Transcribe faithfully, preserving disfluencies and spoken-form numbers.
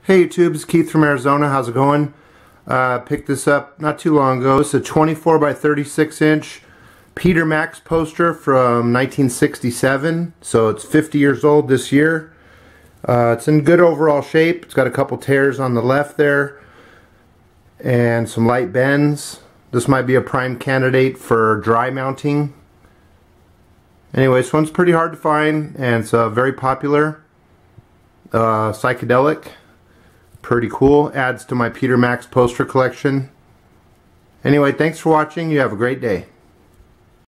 Hey YouTube, it's Keith from Arizona. How's it going? Uh, picked this up not too long ago. It's a twenty-four by thirty-six inch Peter Max poster from nineteen sixty-seven. So it's fifty years old this year. Uh, it's in good overall shape. It's got a couple tears on the left there and some light bends. This might be a prime candidate for dry mounting. Anyway, this one's pretty hard to find and it's uh, very popular. Uh, Psychedelic. Pretty cool. Adds to my Peter Max poster collection. Anyway, thanks for watching. You have a great day.